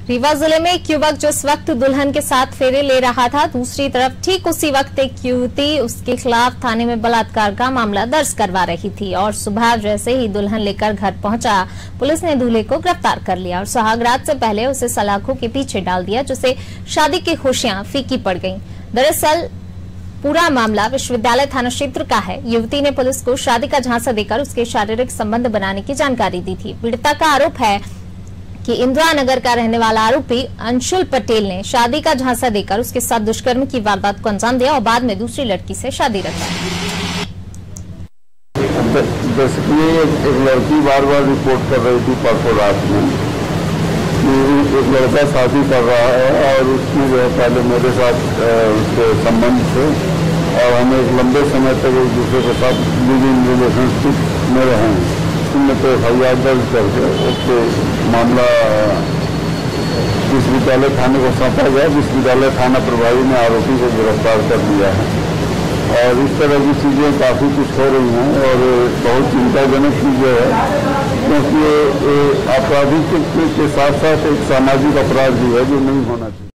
रीवा जिले में एक युवक जिस वक्त दुल्हन के साथ फेरे ले रहा था, दूसरी तरफ ठीक उसी वक्त एक युवती उसके खिलाफ थाने में बलात्कार का मामला दर्ज करवा रही थी और सुबह जैसे ही दुल्हन लेकर घर पहुंचा, पुलिस ने दूल्हे को गिरफ्तार कर लिया और सुहागरात से पहले उसे सलाखों के पीछे डाल दिया, जिससे शादी की खुशियां फीकी पड़ गईं। दरअसल पूरा मामला विश्वविद्यालय थाना क्षेत्र का है। युवती ने पुलिस को शादी का झांसा देकर उसके शारीरिक संबंध बनाने की जानकारी दी थी। पीड़िता का आरोप है कि इंदिरा नगर का रहने वाला आरोपी अंशुल पटेल ने शादी का झांसा देकर उसके साथ दुष्कर्म की वारदात को अंजाम दिया और बाद में दूसरी लड़की से शादी रचा। एक लड़की बार बार रिपोर्ट कर रही थी परसों रात में कि एक लड़का शादी कर रहा है और उसकी जो है पहले मेरे साथ उसके संबंध थे और हम एक लंबे समय तक एक दूसरे के साथ लिविंग रिलेशनशिप में रहे हैं। उसमें तो फरियाद दर्ज करके उसके मामला विश्वविद्यालय थाने को सौंपा गया। विश्वविद्यालय थाना प्रभारी ने आरोपी को गिरफ्तार कर लिया है और इस तरह की चीज़ें काफ़ी कुछ हो रही हैं और बहुत चिंताजनक चीज़ें है, क्योंकि ये आपराधिक के साथ साथ एक सामाजिक अपराध भी है जो नहीं होना चाहिए।